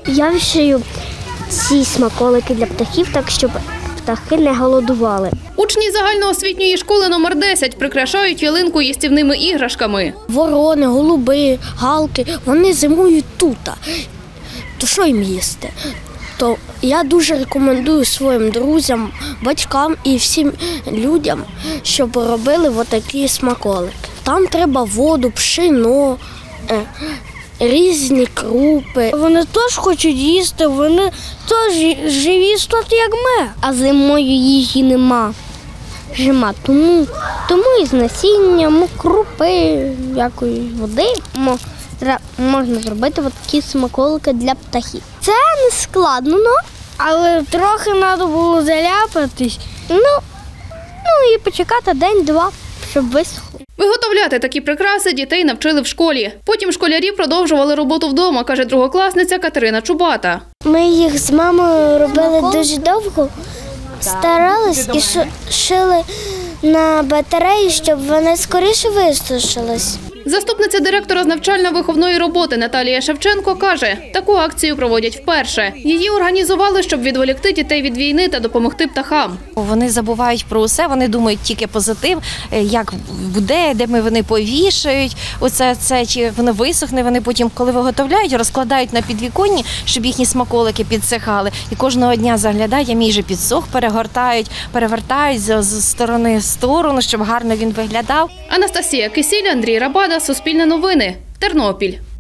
Я вішаю ці смаколики для птахів, так щоб птахи не голодували. Учні загальноосвітньої школи номер 10 прикрашають ялинку їстівними іграшками. Ворони, голуби, галки, вони зимують тут. То що їм їсти? То я дуже рекомендую своїм друзям, батькам і всім людям, щоб робили отакі смаколики. Там треба воду, пшено, різні крупи. Вони теж хочуть їсти, вони теж живі істоти, як ми. А зимою їжі нема. Тому із насінням, крупи, якоїсь води можна зробити такі смаколики для птахів. Це не складно, але трохи треба було заляпатись. І почекати день-два, щоб висохло. Виготовляти такі прикраси дітей навчили в школі. Потім школярі продовжували роботу вдома, каже другокласниця Катерина Чубата. Ми їх з мамою робили дуже довго, старались і шили на батареї, щоб вони скоріше висушились. Заступниця директора з навчально-виховної роботи Наталія Шевченко каже, таку акцію проводять вперше. Її організували, щоб відволікти дітей від війни та допомогти птахам. Вони забувають про усе, вони думають тільки позитив, як буде, де вони повішають, чи воно висохне, вони потім, коли виготовляють, розкладають на підвіконні, щоб їхні смаколики підсихали. І кожного дня заглядають, а мій же підсох, перевертають з сторони в сторону, щоб гарно він виглядав. Анастасія Кисіль, Андрій Рабада, Суспільне новини, Тернопіль.